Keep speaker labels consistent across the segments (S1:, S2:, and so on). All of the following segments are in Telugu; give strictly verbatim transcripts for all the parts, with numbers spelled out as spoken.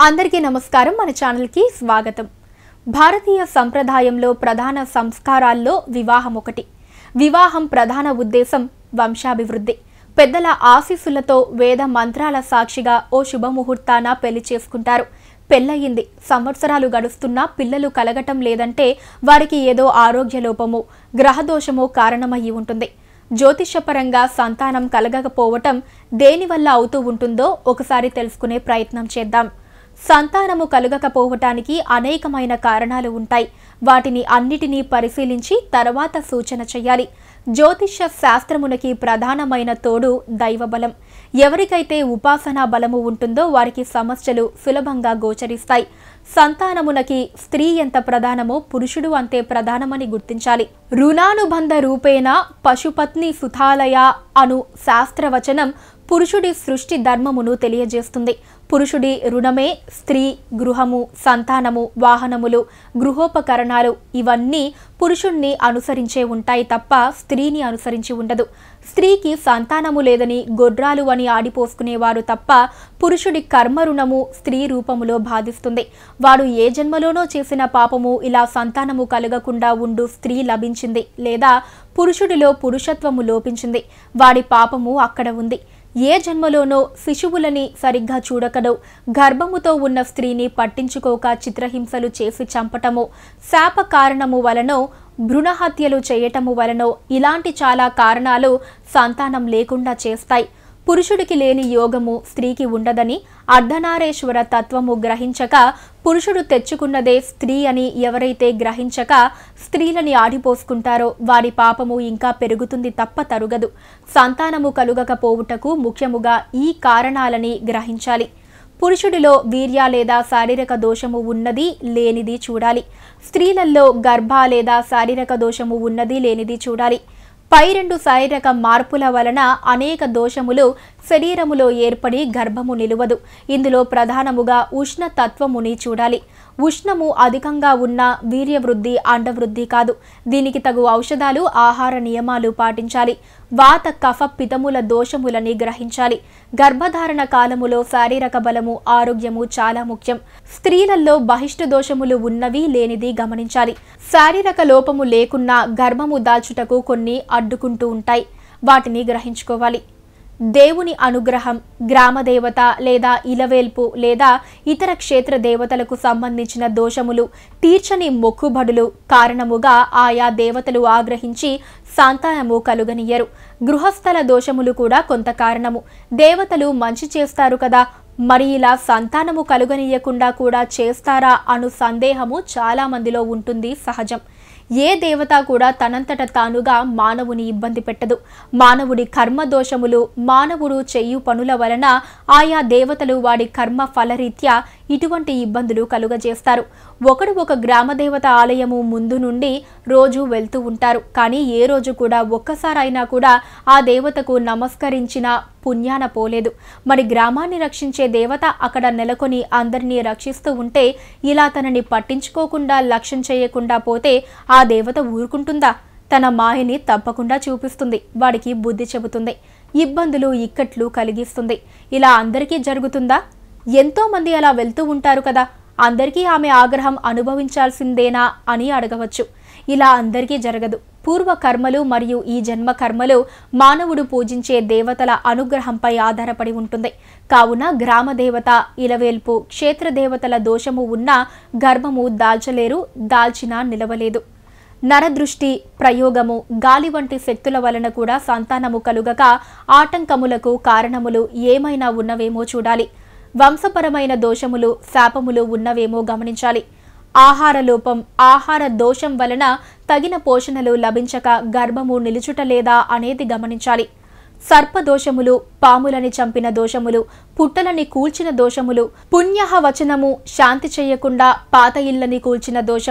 S1: అందరికీ నమస్కారం మన ఛానల్ కి స్వాగతం। భారతీయ సంప్రదాయంలో ప్రధాన సంస్కారాల్లో వివాహం ఒకటి। వివాహం ప్రధాన ఉద్దేశం వంశాభివృద్ధి। పెద్దల ఆశీస్సులతో వేద మంత్రాల సాక్షిగా ఓ శుభముహూర్తాన పెళ్లి చేసుకుంటారు। పెళ్లయింది, సంవత్సరాలు గడుస్తున్నా పిల్లలు కలగటం లేదంటే వారికి ఏదో ఆరోగ్య లోపమో గ్రహదోషమో కారణమయ్యి ఉంటుంది। జ్యోతిషపరంగా సంతానం కలగకపోవటం దేనివల్ల అవుతూ ఉంటుందో ఒకసారి తెలుసుకునే ప్రయత్నం చేద్దాం। సంతానము కలుగకపోవటానికి అనేకమైన కారణాలు ఉంటాయి। వాటిని అన్నిటినీ పరిశీలించి తర్వాత సూచన చేయాలి। జ్యోతిష శాస్త్రమునకి ప్రధానమైన తోడు దైవబలం। ఎవరికైతే ఉపాసనా బలము ఉంటుందో వారికి సమస్యలు సులభంగా గోచరిస్తాయి। సంతానమునకి స్త్రీ ఎంత ప్రధానమో పురుషుడు అంతే ప్రధానమని గుర్తించాలి। రుణానుబంధ రూపేణ పశుపత్ని సుతాలయ అను శాస్త్రవచనం పురుషుడి సృష్టి ధర్మమును తెలియజేస్తుంది। పురుషుడి రుణమే స్త్రీ, గృహము, సంతానము, వాహనములు, గృహోపకరణాలు ఇవన్నీ పురుషుణ్ణి అనుసరించే ఉంటాయి తప్ప స్త్రీని అనుసరించి ఉండదు। స్త్రీకి సంతానము లేదని గొడ్రాలు అని ఆడిపోసుకునేవారు తప్ప పురుషుడి కర్మ రుణము స్త్రీ రూపములో బాధిస్తుంది। వాడు ఏ జన్మలోనో చేసిన పాపము ఇలా సంతానము కలగకుండా ఉండు స్త్రీ లభించింది లేదా పురుషుడిలో పురుషత్వము లోపించింది, వాడి పాపము అక్కడ ఉంది। ఏ జన్మలోనో శిశువులని సరిగ్గా చూడకడో గర్భముతో ఉన్న స్త్రీని పట్టించుకోక చిత్రహింసలు చేసి చంపటము, శాప కారణము వలనో భ్రూణహత్యలు చేయటము వలనో ఇలాంటి చాలా కారణాలు సంతానం లేకుండా చేస్తాయి। పురుషుడికి లేని యోగము స్త్రీకి ఉండదని అర్ధనారేశ్వర తత్వము గ్రహించక పురుషుడు తెచ్చుకున్నదే స్త్రీ అని ఎవరైతే గ్రహించక స్త్రీలని ఆడిపోసుకుంటారో వారి పాపము ఇంకా పెరుగుతుంది తప్ప తరుగదు। సంతానము కలుగకపోవుటకు ముఖ్యముగా ఈ కారణాలని గ్రహించాలి। పురుషుడిలో వీర్య లేదా శారీరక దోషము ఉన్నది లేనిది చూడాలి। స్త్రీలలో గర్భ లేదా శారీరక దోషము ఉన్నది లేనిది చూడాలి। పై రెండు శారీరక మార్పుల వలన అనేక దోషములు శరీరములో ఏర్పడి గర్భము నిలువదు। ఇందులో ప్రధానముగా ఉష్ణ తత్వముని చూడాలి। ఉష్ణము అధికంగా ఉన్న వీర్యవృద్ధి అండవృద్ధి కాదు। దీనికి తగు ఔషధాలు ఆహార నియమాలు పాటించాలి। వాత కఫ పితముల దోషములని గ్రహించాలి। గర్భధారణ కాలములో శారీరక బలము ఆరోగ్యము చాలా ముఖ్యం। స్త్రీలలో బహిష్టు దోషములు ఉన్నవి లేనిది గమనించాలి। శారీరక లోపము లేకున్నా గర్భము దాల్చుటకు కొన్ని అడ్డుకుంటూ ఉంటాయి, వాటిని గ్రహించుకోవాలి। దేవుని అనుగ్రహం, గ్రామదేవత లేదా ఇలవేల్పు లేదా ఇతర క్షేత్ర దేవతలకు సంబంధించిన దోషములు, తీర్చని మొక్కుబడులు కారణముగా ఆయా దేవతలు ఆగ్రహించి సంతానము కలుగనియ్యరు। గృహస్థల దోషములు కూడా కొంత కారణము। దేవతలు మంచి చేస్తారు కదా, మరి ఇలా సంతానము కలుగనీయకుండా కూడా చేస్తారా అను సందేహము చాలా మందిలో ఉంటుంది సహజం। ఏ దేవత కూడా తనంతట తానుగా మానవుని ఇబ్బంది పెట్టదు। మానవుడి కర్మ దోషములు మానవుడు చెయ్యు పనుల వలన ఆయా దేవతలు వాడి కర్మ ఫలరీత్యా ఇటువంటి ఇబ్బందులు కలుగజేస్తారు। ఒకడు ఒక గ్రామదేవత ఆలయము ముందు నుండి రోజు వెళ్తూ ఉంటారు, కానీ ఏ రోజు కూడా ఒక్కసారైనా కూడా ఆ దేవతకు నమస్కరించిన పుణ్యాన పోలేదు। మరి గ్రామాన్ని రక్షించే దేవత అక్కడ నెలకొని అందరినీ రక్షిస్తూ ఉంటే ఇలా తనని పట్టించుకోకుండా లక్ష్యం చేయకుండా పోతే ఆ దేవత ఊరుకుంటుందా? తన మాయని తప్పకుండా చూపిస్తుంది, వాడికి బుద్ధి చెబుతుంది, ఇబ్బందులు ఇక్కట్లు కలిగిస్తుంది। ఇలా అందరికీ జరుగుతుందా? ఎంతో మంది అలా వెళ్తూ ఉంటారు కదా, అందరికీ ఆమె ఆగ్రహం అనుభవించాల్సిందేనా అని అడగవచ్చు। ఇలా అందరికీ జరగదు। పూర్వ కర్మలు మరియు ఈ జన్మ కర్మలు మానవుడు పూజించే దేవతల అనుగ్రహంపై ఆధారపడి ఉంటుంది। కావున గ్రామదేవత, ఇలవేల్పు, క్షేత్ర దేవతల దోషము ఉన్నా గర్భము దాల్చలేరు, దాల్చినా నిలవలేదు। నరదృష్టి, ప్రయోగము, గాలి వంటి శక్తుల వలన కూడా సంతానము కలుగక ఆటంకములకు కారణములు ఏమైనా ఉన్నవేమో చూడాలి। వంశపరమైన దోషములు, శాపములు ఉన్నవేమో గమనించాలి। ఆహార లోపం, ఆహార దోషం వలన తగిన పోషణలు లభించక గర్భము నిలుచుట లేదా అనేది గమనించాలి। సర్పదోషములు, పాములని చంపిన దోషములు, పుట్టలని కూల్చిన దోషములు, పుణ్యహ వచనము శాంతి చేయకుండా పాత ఇళ్ళని కూల్చిన దోషము,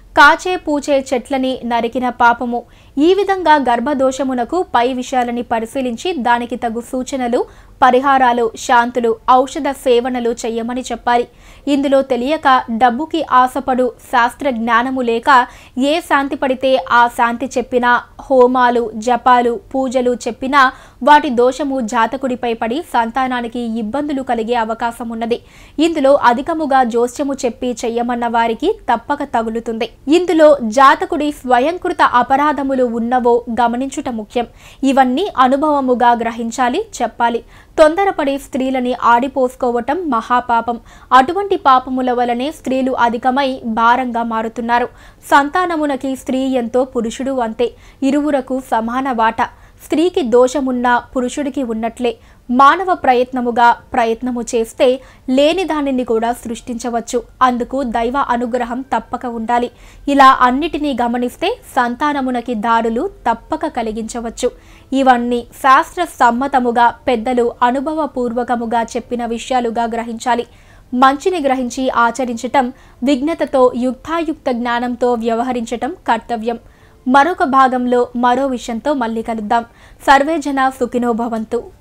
S1: కాచే పూచే చెట్లని నరికిన పాపము. ఈ విధంగా గర్భదోషమునకు పై విషయాలని పరిశీలించి దానికి తగు సూచనలు, పరిహారాలు, శాంతులు, ఔషధ సేవనలు చెయ్యమని చెప్పాలి. ఇందులో తెలియక డబ్బుకి ఆశపడు, శాస్త్ర జ్ఞానము లేక ఏ శాంతి పడితే ఆ శాంతి చెప్పినా, హోమాలు, జపాలు, పూజలు చెప్పినా వాటి దోషము జాతకుడిపై పడి సంతానానికి ఇబ్బందులు కలిగే అవకాశం ఉన్నది. ఇందులో అధికముగా జోస్యము చెప్పి చెయ్యమన్న వారికి తప్పక తగులుతుంది. ఇందులో జాతకుడి స్వయంకృత అపరాధములు ఉన్నవో గమనించుట ముఖ్యం. ఇవన్నీ అనుభవముగా గ్రహించాలి, చెప్పాలి. తొందరపడి స్త్రీలని ఆడిపోసుకోవటం మహాపాపం. అటువంటి పాపముల వలనే స్త్రీలు అధికమై భారంగా మారుతున్నారు. సంతానమునకి స్త్రీ ఎంతో, పురుషుడు అంతే. ఇరువురకు సమాన వాట. స్త్రీకి దోషమున్నా పురుషుడికి ఉన్నట్లే. మానవ ప్రయత్నముగా ప్రయత్నము చేస్తే లేని దానిని కూడా సృష్టించవచ్చు. అందుకు దైవ అనుగ్రహం తప్పక ఉండాలి. ఇలా అన్నిటినీ గమనిస్తే సంతానమునకి దారులు తప్పక కలిగించవచ్చు. ఇవన్నీ శాస్త్ర సమ్మతముగా పెద్దలు అనుభవపూర్వకముగా చెప్పిన విషయాలుగా గ్రహించాలి. మంచిని గ్రహించి ఆచరించటం, విజ్ఞతతో యుక్తాయుక్త జ్ఞానంతో వ్యవహరించటం కర్తవ్యం. మరొక భాగంలో మరో విషయంతో మళ్ళీ కలుద్దాం. సర్వే జన సుఖినో భవంతు.